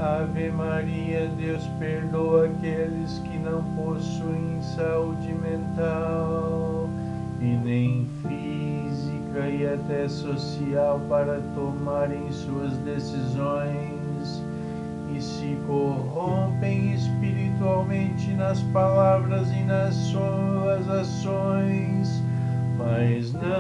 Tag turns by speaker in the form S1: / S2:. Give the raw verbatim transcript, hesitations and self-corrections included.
S1: Ave Maria, Deus perdoa aqueles que não possuem saúde mental e nem física e até social para tomarem suas decisões e se corrompem espiritualmente nas palavras e nas suas ações, mas não